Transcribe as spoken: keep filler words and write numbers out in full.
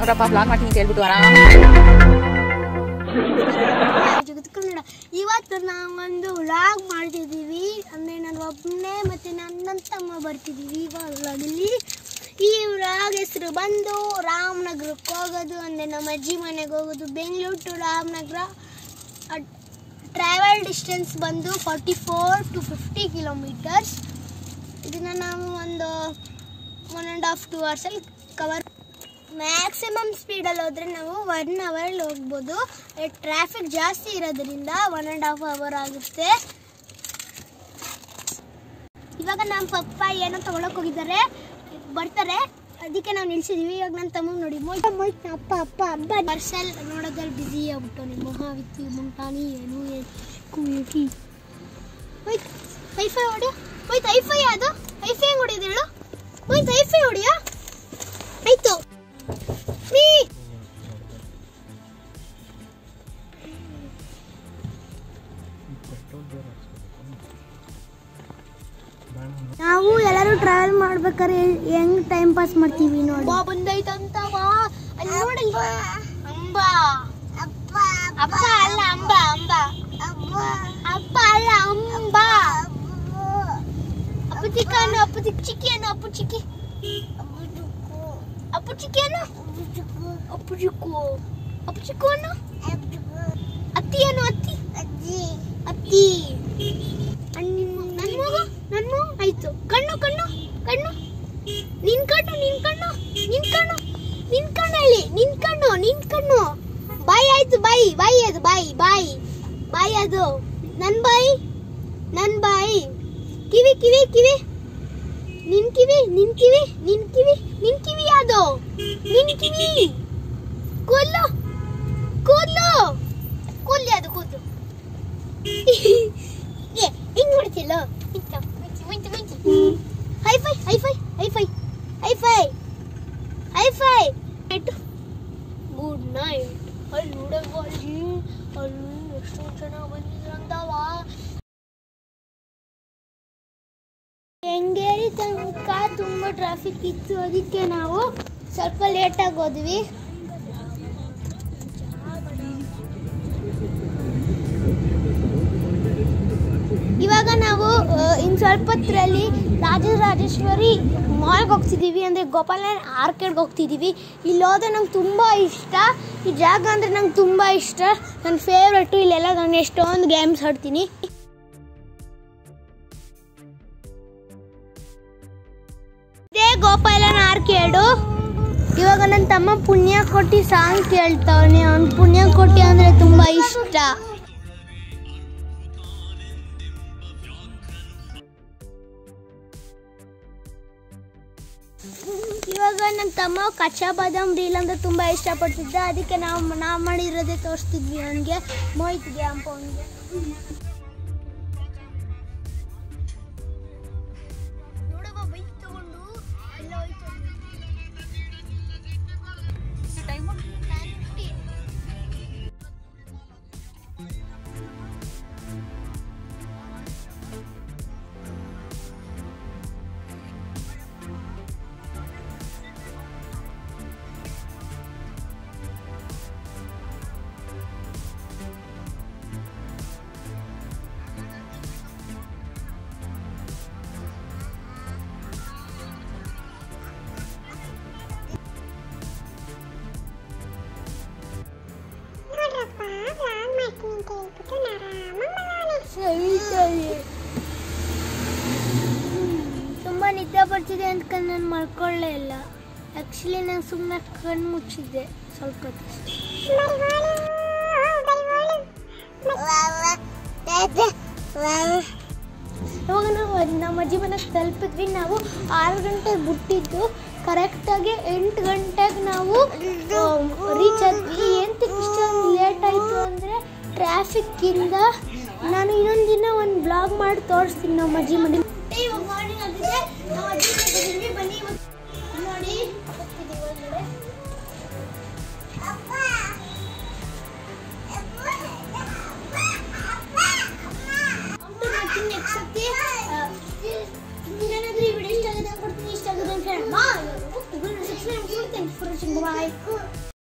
ನೋಡ್ರಪ್ಪ ಬ್ಲಾಗ್ ಮಾಡ್ತೀನಿ ಅಂತ ಹೇಳ್ಬಿಟ್ಟು ಆರಾಮ ಜಗತ್ ಕನ್ನಡ. ಇವತ್ತು ನಾವೊಂದು ವ್ಲಾಗ್ ಮಾಡ್ತಿದ್ದೀವಿ. ಅಂದರೆ ನಾನು ಒಬ್ಬನೇ ಮತ್ತು ನನ್ನ ತಮ್ಮ ಬರ್ತಿದ್ದೀವಿ ಇವಾಗ ವ್ಲಾಗಲ್ಲಿ. ಈ ವ್ಲಾಗ್ ಹೆಸರು ಬಂದು ರಾಮನಗರಕ್ಕೆ ಹೋಗೋದು, ಅಂದರೆ ನಮ್ಮ ಅಜ್ಜಿ ಮನೆಗೆ ಹೋಗೋದು. Bengaluru to Ramanagara travel distance ಬಂದು forty four to fifty kilometres. ಇದನ್ನು ನಾವು ಒಂದು ಒನ್ ಆ್ಯಂಡ್ ಹಾಫ್ ಟೂ ಅವರ್ಸಲ್ಲಿ ಕವರ್. ಮ್ಯಾಕ್ಸಿಮಮ್ ಸ್ಪೀಡಲ್ಲಿ ಹೋದರೆ ನಾವು ಒನ್ ಅವರಲ್ಲಿ ಹೋಗ್ಬೋದು. ಟ್ರಾಫಿಕ್ ಜಾಸ್ತಿ ಇರೋದ್ರಿಂದ ಒನ್ ಆ್ಯಂಡ್ ಹಾಫ್ ಅವರ್ ಆಗುತ್ತೆ. ಇವಾಗ ನಮ್ಮ ಪಪ್ಪ ಏನೋ ತೊಗೊಳಕ್ಕೆ ಹೋಗಿದ್ದಾರೆ, ಬರ್ತಾರೆ, ಅದಕ್ಕೆ ನಾವು ನಿಲ್ಸಿದ್ದೀವಿ. ಇವಾಗ ನನ್ನ ತಮ್ಮ ನೋಡಿ ಮೊಯ್ತ ಮೊಯ್ತ ಅಪ್ಪ ಅಪ್ಪ ಹಬ್ಬ ಪಾರ್ಸೆಲ್ ನೋಡೋದ್ರಲ್ಲಿ ಬಿಸಿ ಆಗ್ಬಿಟ್ಟು ನಿಮ್ಮ ಮಹಾವಿತ್ತು ಮುಂಟಾನಿ ಏನು ಕುಯ್ಯಕಿ ಹೋಯ್ತು. ಐಫೈ ಹೊಡಿಯ ಹೋಯ್ತು. ಐಫೈ ಅದು ಐಫೈ ಹೆಂಗೆ ಹೊಡಿಯೋದು ಹೇಳು? ಹೋಯ್ತು ಐಫೈ ಹೊಡಿಯ ಆಯ್ತು. ನಾವು ಎಲ್ಲರೂ ಟ್ರಾವೆಲ್ ಮಾಡ್ಬೇಕಾದ್ರೆ ಹೆಂಗ್ ಟೈಮ್ ಪಾಸ್ ಮಾಡ್ತೀವಿ ನೋಡಿ. ಬಂದೈತಂತವಾ ಅಲ್ಲಿ ನೋಡಿ. ಅಂಬ ಅಪ್ಪ ಅಲ್ಲ ಅಂಬ ಅಂಬ ಅಪ್ಪ ಅಲ್ಲ ಅಂಬ. ಅಪ್ಪು ಚಿಕ್ಕನು ಅಪ್ಪು ಚಿಕ್ಕ ಚಿಕ್ಕಿಯನ್ನು ಅಪ್ಪು ಚಿಕ್ಕಿ ಅಪ್ಪು ಚಿಕ್ಕಿಯನ್ನು ಅಪ್ಪು ಚಿಕ್ಕು ಅಪ್ಪು ಚಿಕ್ಕವನ್ನು ಅತ್ತಿಯನ್ನು ಅತ್ತಿ ಅತ್ತಿ ನನ್ನ ಮಗ ನನ್ನ ಆಯ್ತು. ಕಣ್ಣು ಕಣ್ಣು ಕಣ್ಣು ನಿನ್ ಕಣ್ಣು ನಿನ್ ಕಣ್ಣು ನಿನ್ ಕಣ್ಣು ನಿನ್ ಕಣ್ಣು ಹೇಳಿ ನಿನ್ ಕಣ್ಣು ನಿನ್ ಕಣ್ಣು. ಬಾಯಿ ಆಯ್ತು ಬಾಯಿ ಬಾಯಿ ಅದು ಬಾಯಿ ಬಾಯಿ ಬಾಯಿ ಅದು ನನ್ ಬಾಯಿ ನನ್ ಬಾಯಿ. ಕಿವಿ ಕಿವಿ ಕಿವಿ ನಿನ್ ಕಿವಿ ನಿನ್ ಕಿವಿ ನಿನ್ ಕಿವಿ ನಿನ್ ಕಿವಿ ಅದು ನಿನ್ ಕಿವಿ. ಕೂದ್ಲು ಕೂದ್ಲು ಕೂದ್ಲಿ ಅದು ಕೂದ್ಲು. ಹಿಂಗ್ ಮಾಡ್ತಿಲ್ಲ. High five high five high five high five high five good night. ಅಲ್ಲಿ ನೋಡವ್ವ ಅಲ್ಲಿ ಅಲ್ಲಿ ಎಷ್ಟೋ ಜನ ಬಂದಿದ್ರಂತವ. ಹೆಂಗೇರಿ ತನಕ ತುಂಬಾ ಟ್ರಾಫಿಕ್ ಇತ್ತು, ಅದಕ್ಕೆ ನಾವು ಸ್ವಲ್ಪ ಲೇಟಾಗಿ ಹೋದ್ವಿ. ಇವಾಗ ನಾವು ಇನ್ನು ಸ್ವಲ್ಪ ಹೊತ್ತರಲ್ಲಿ ರಾಜರಾಜೇಶ್ವರಿ ಮಾಲ್ಗೆ ಹೋಗ್ತಿದ್ದೀವಿ, ಅಂದರೆ ಗೋಪಾಲನ್ ಆರ್ಕೇಡ್ಗೆ ಹೋಗ್ತಿದ್ದೀವಿ. ಇಲ್ಲಿ ಹೋದ್ರೆ ನಂಗೆ ತುಂಬ ಇಷ್ಟ. ಈ ಜಾಗ ಅಂದರೆ ನಂಗೆ ತುಂಬ ಇಷ್ಟ, ನನ್ನ ಫೇವ್ರೆಟು. ಇಲ್ಲೆಲ್ಲ ನಾನು ಎಷ್ಟೊಂದು ಗೇಮ್ಸ್ ಆಡ್ತೀನಿ. ಇದೇ ಗೋಪಾಲನ್ ಆರ್ಕೇಡು. ಇವಾಗ ನನ್ನ ತಮ್ಮ ಪುಣ್ಯಕೋಟಿ ಸಾಂಗ್ ಕೇಳ್ತಾವನೆ. ಅವ್ನು ಪುಣ್ಯಕೋಟಿ ಅಂದರೆ ತುಂಬ ಇಷ್ಟ. ಇವಾಗ ನನ್ನ ತಮ್ಮ ಕಚ್ಚಾ ಬಾದಾಮ್ ರೀಲ್ ಅಂದ್ರೆ ತುಂಬ ಇಷ್ಟಪಡ್ತಿದ್ದ, ಅದಕ್ಕೆ ನಾವು ನಾವು ಮಾಡಿರೋದೇ ತೋರಿಸ್ತಿದ್ವಿ ಅವನಿಗೆ. ಮೋಯ್ತಿದ್ದೆ ಅಪ್ಪ ಅವನಿಗೆ. ನೋಡವ ಬೈಕ್ ತಗೊಂಡು ಎಲ್ಲ ಹೋಯ್ತು. ತುಂಬ ನಿದ್ದೆ ಬರ್ತಿದೆ ಅಂತ ನಾನು ಮಲ್ಕೊಳ್ಳೇ ಇಲ್ಲ. ಆ್ಯಕ್ಚುಲಿ ನಾನು ಸುಮ್ಮನೆ ಕಣ್ಣು ಮುಚ್ಚಿದ್ದೆ ಸ್ವಲ್ಪ ಹೊತ್ತು. ಇವಾಗ ನಾವು ನಮ್ಮ ಅಜ್ಜಿ ಮನೆಗೆ ತಲುಪಿದ್ವಿ. ನಾವು ಆರು ಗಂಟೆಗೆ ಬಿಟ್ಟಿದ್ದು, ಕರೆಕ್ಟಾಗಿ ಎಂಟು ಗಂಟೆಗೆ ನಾವು ರೀಚ್ ಆದ್ವಿ. ಎಂತಕ್ಕೆ ಇಷ್ಟೊಂದು ಲೇಟ್ ಆಯಿತು ಅಂದರೆ ಟ್ರಾಫಿಕ್ಕಿಂದ. ನಾನು ಇನ್ನೊಂದು ದಿನ ಒಂದು ಬ್ಲಾಗ್ ಮಾಡಿ ತೋರಿಸ್ತೀನಿ ನಮ್ಮ ಅಜ್ಜಿ ಮನೆ. ಇವಾಗ ಮಾರ್ನಿಂಗ್ ಆಗಿದೆ, ನಾವು ಅಜ್ಜಿ ಮನೆಗೆ ಬನ್ನಿ. ನೋಡಿ ನೆಕ್ಸ್ಟ್ ಸತಿ ಏನಾದರೂ ಈ ವಿಡಿಯೋ ಇಷ್ಟ ಆಗಿದೆ ಕೊಡ್ತೀನಿ. ಇಷ್ಟ ಆಗಿದೆ ಅಂತ ಹೇಳಿ ಸಬ್ಸ್ಕ್ರೈಬ್ ಮಾಡ್ತೀನಿ. Thanks for watching bye.